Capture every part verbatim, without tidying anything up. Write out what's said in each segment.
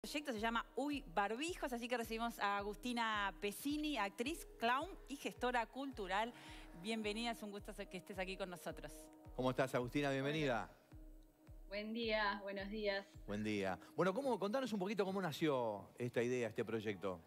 proyecto se llama Uy Barbijos, así que recibimos a Agustina Pesini, actriz, clown y gestora cultural. Bienvenida, es un gusto que estés aquí con nosotros. ¿Cómo estás, Agustina? Bienvenida. Buen día, buenos días. Buen día. Bueno, ¿cómo, contanos un poquito cómo nació esta idea, este proyecto.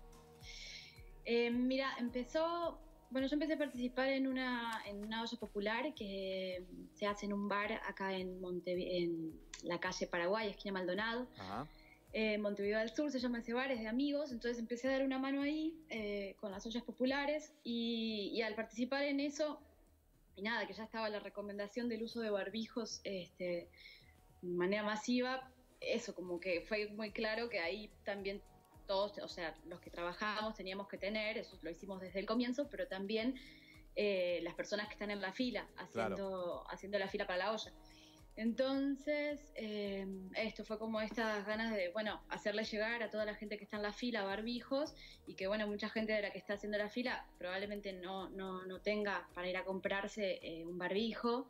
Eh, mira, empezó... Bueno, yo empecé a participar en una, en una olla popular que se hace en un bar acá en, Montevi en la calle Paraguay, esquina Maldonado. Ajá. Eh, Montevideo del Sur se llama ese bar, es de amigos. Entonces empecé a dar una mano ahí eh, con las ollas populares y, y al participar en eso, y nada, que ya estaba la recomendación del uso de barbijos este, de manera masiva, eso como que fue muy claro que ahí también todos, o sea, los que trabajamos teníamos que tener, eso lo hicimos desde el comienzo, pero también eh, las personas que están en la fila, haciendo, claro. haciendo la fila para la olla. Entonces, eh, esto fue como estas ganas de, bueno, hacerle llegar a toda la gente que está en la fila barbijos y que, bueno, mucha gente de la que está haciendo la fila probablemente no, no, no tenga para ir a comprarse eh, un barbijo.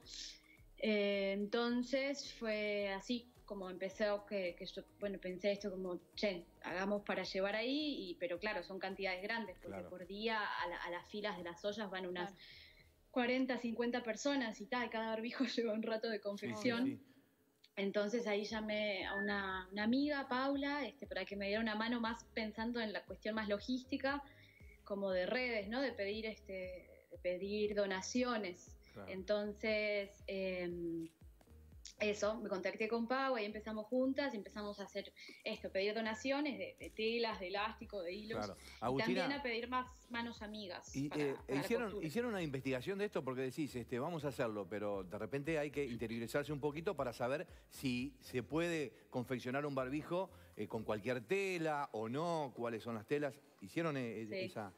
Eh, entonces fue así como empecé, que, que yo, bueno, pensé esto como, che, hagamos para llevar ahí, y, pero claro, son cantidades grandes, porque claro. por día a, la, a las filas de las ollas van unas claro. cuarenta, cincuenta personas y tal, cada barbijo lleva un rato de confección. Sí, sí, sí. Entonces ahí llamé a una, una amiga, Paula, este, para que me diera una mano más pensando en la cuestión más logística, como de redes, ¿no? De pedir, este, de pedir donaciones. Claro. Entonces... Eh, Eso, me contacté con Pau, ahí empezamos juntas, empezamos a hacer esto, pedir donaciones de, de telas, de elástico, de hilos, claro. Agustina, y también a pedir más manos amigas. Y, para, eh, para hicieron, hicieron una investigación de esto porque decís, este, vamos a hacerlo, pero de repente hay que interiorizarse un poquito para saber si se puede confeccionar un barbijo eh, con cualquier tela o no, cuáles son las telas. ¿Hicieron eh, sí. esa...?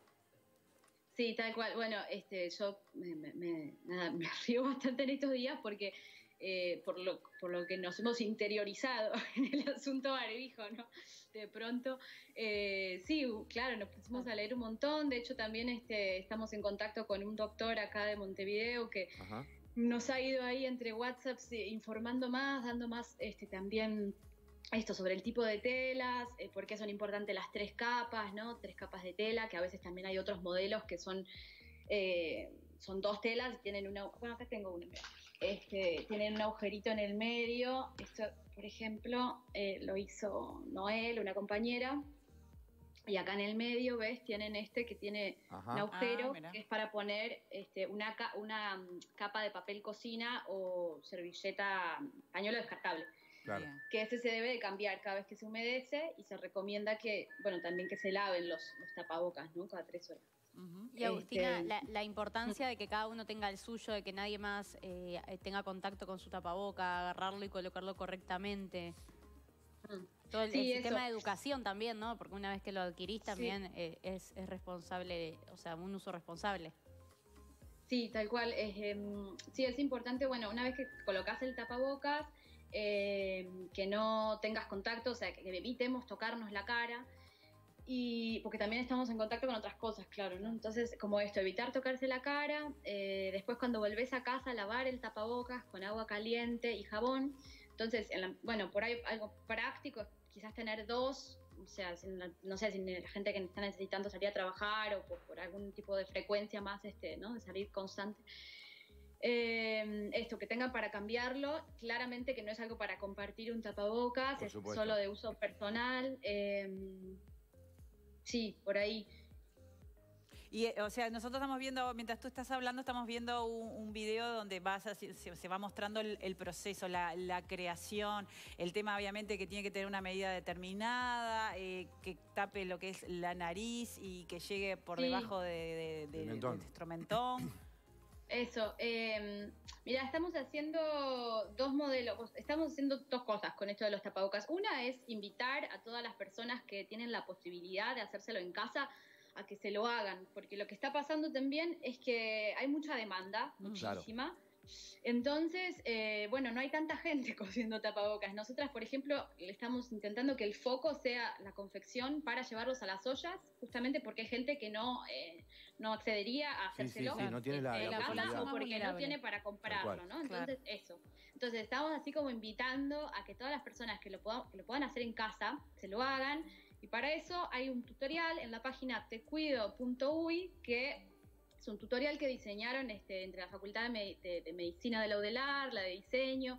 Sí, tal cual. Bueno, este, yo me, me, me, nada, me río bastante en estos días porque... Eh, por, lo, por lo que nos hemos interiorizado en el asunto barbijo, ¿no? De pronto, eh, sí, claro, nos pusimos a leer un montón. De hecho, también este, estamos en contacto con un doctor acá de Montevideo que Ajá. nos ha ido ahí entre WhatsApps eh, informando más, dando más este, también esto sobre el tipo de telas, eh, por qué son importantes las tres capas, ¿no? Tres capas de tela, que a veces también hay otros modelos que son... Eh, son dos telas y tienen una... Bueno, acá tengo una. Este, tienen un agujerito en el medio. Esto, por ejemplo, eh, lo hizo Noel, una compañera. Y acá en el medio, ¿ves? Tienen este que tiene Ajá. un agujero, ah, que es para poner este, una, una capa de papel cocina o servilleta, pañuelo descartable. Claro. Que ese se debe de cambiar cada vez que se humedece y se recomienda que, bueno, también que se laven los, los tapabocas, ¿no? Cada tres horas. Uh-huh. Y Agustina, este... la, la importancia de que cada uno tenga el suyo, de que nadie más eh, tenga contacto con su tapaboca, agarrarlo y colocarlo correctamente. Todo el, sí, el sistema de educación también, ¿no? Porque una vez que lo adquirís también sí. eh, es, es responsable, o sea, un uso responsable. Sí, tal cual. Es, eh, sí, es importante, bueno, una vez que colocas el tapabocas, eh, que no tengas contacto, o sea, que evitemos tocarnos la cara. Y porque también estamos en contacto con otras cosas, claro, ¿no? Entonces, como esto, evitar tocarse la cara, eh, después cuando volvés a casa, lavar el tapabocas con agua caliente y jabón. Entonces, en la, bueno, por ahí algo práctico, quizás tener dos, o sea, no sé, si la gente que está necesitando salir a trabajar o por, por algún tipo de frecuencia más, este, ¿no? De salir constante. Eh, esto, que tengan para cambiarlo, claramente que no es algo para compartir un tapabocas, es solo de uso personal. Eh, Sí, por ahí. Y, o sea, nosotros estamos viendo, mientras tú estás hablando, estamos viendo un, un video donde vas a, se, se va mostrando el, el proceso, la, la creación, el tema obviamente que tiene que tener una medida determinada, eh, que tape lo que es la nariz y que llegue por sí. debajo de, de, de, de, de nuestro mentón. Eso, eh, mira, estamos haciendo dos modelos, estamos haciendo dos cosas con esto de los tapabocas. Una es invitar a todas las personas que tienen la posibilidad de hacérselo en casa a que se lo hagan, porque lo que está pasando también es que hay mucha demanda, muchísima. Claro. Entonces, eh, bueno, no hay tanta gente cosiendo tapabocas. Nosotras, por ejemplo, le estamos intentando que el foco sea la confección para llevarlos a las ollas, justamente porque hay gente que no, eh, no accedería a hacérselo. Sí, sí, sí, no tiene la, eh, la posibilidad. o porque no tiene para comprarlo, ¿no? Entonces, claro. eso. Entonces, estamos así como invitando a que todas las personas que lo, puedan, que lo puedan hacer en casa, se lo hagan. Y para eso hay un tutorial en la página te cuido punto uy que... es un tutorial que diseñaron este, entre la Facultad de, Medi de, de Medicina de la UDELAR, la de Diseño,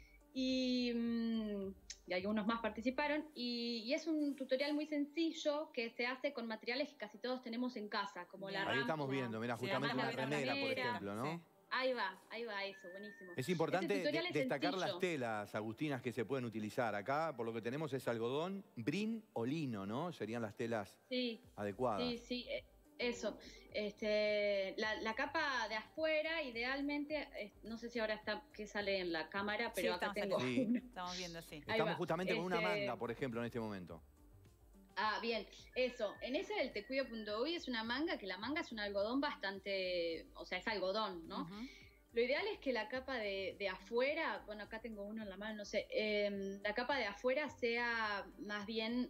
y, mmm, y algunos más participaron. Y, y es un tutorial muy sencillo que se hace con materiales que casi todos tenemos en casa, como Bien. la Ahí rampa, estamos viendo, mira, justamente una remera, por ejemplo, ¿no? Sí. Ahí va, ahí va eso, buenísimo. Es importante de, es destacar sencillo. las telas, Agustinas, que se pueden utilizar. Acá, por lo que tenemos, es algodón, brin o lino, ¿no? Serían las telas sí, adecuadas. Sí, sí, eso. Este, la, la capa de afuera, idealmente, eh, no sé si ahora está que sale en la cámara, pero sí, acá tengo sí. uno. Estamos viendo, sí. Estamos justamente este... con una manga, por ejemplo, en este momento. Ah, bien, eso. En ese del te cuido punto uy es una manga, que la manga es un algodón bastante, o sea, es algodón, ¿no? Uh-huh. Lo ideal es que la capa de, de afuera, bueno, acá tengo uno en la mano, no sé, eh, la capa de afuera sea más bien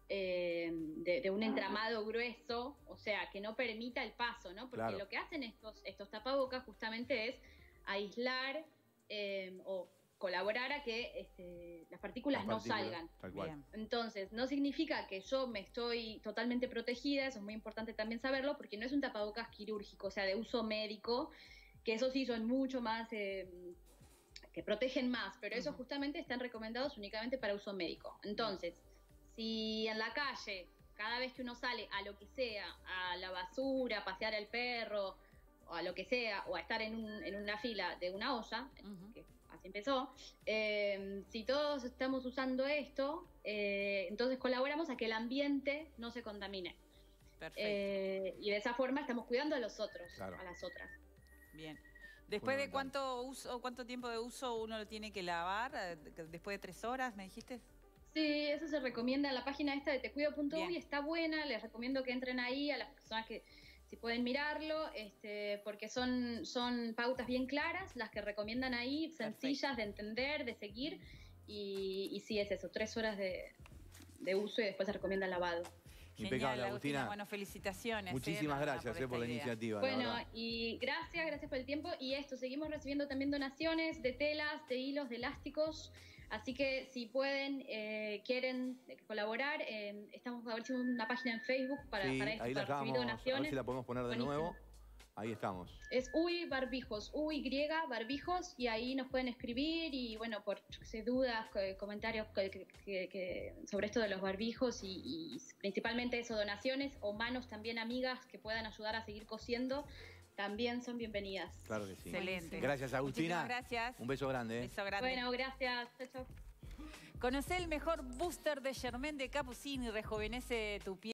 eh, de, de un entramado grueso, o sea, que no permita el paso, ¿no? Porque claro. lo que hacen estos, estos tapabocas justamente es aislar eh, o colaborar a que este, las partículas no salgan. Tal cual. Entonces, no significa que yo me estoy totalmente protegida, eso es muy importante también saberlo, porque no es un tapabocas quirúrgico, o sea, de uso médico, que eso sí son mucho más, eh, que protegen más, pero uh-huh. esos justamente están recomendados únicamente para uso médico. Entonces, si en la calle, cada vez que uno sale a lo que sea, a la basura, a pasear al perro, o a lo que sea, o a estar en, un, en una fila de una olla, uh-huh. que así empezó, eh, si todos estamos usando esto, eh, entonces colaboramos a que el ambiente no se contamine. Perfecto. Eh, y de esa forma estamos cuidando a los otros, claro. a las otras. Bien. ¿Después de cuánto uso, cuánto tiempo de uso uno lo tiene que lavar? ¿Después de tres horas, me dijiste? Sí, eso se recomienda en la página esta de te cuido punto uy, está buena, les recomiendo que entren ahí a las personas que si pueden mirarlo, este, porque son, son pautas bien claras, las que recomiendan ahí, sencillas Perfecto. de entender, de seguir, y, y sí, es eso, tres horas de, de uso y después se recomienda el lavado. Impecable, Agustina. Bueno, felicitaciones. Muchísimas eh, gracias por, eh, por la idea. iniciativa. Bueno, la y gracias, gracias por el tiempo. Y esto, seguimos recibiendo también donaciones de telas, de hilos, de elásticos. Así que si pueden, eh, quieren colaborar, eh, estamos a ver si una página en Facebook para, sí, para esto, ahí la para recibir donaciones. A ver si la podemos poner de Buenísimo. nuevo. Ahí estamos. Es Uy Barbijos, U Y Barbijos, y ahí nos pueden escribir y bueno, por sé, dudas, comentarios que, que, que, sobre esto de los barbijos y, y principalmente eso, donaciones o manos también amigas que puedan ayudar a seguir cosiendo, también son bienvenidas. Claro que sí. Excelente. Gracias, Agustina. Muchísimas gracias. Un beso grande. ¿eh? Beso grande. Bueno, gracias. Chau, chau. Conocé el mejor booster de Germain de Capucine y rejuvenece tu piel.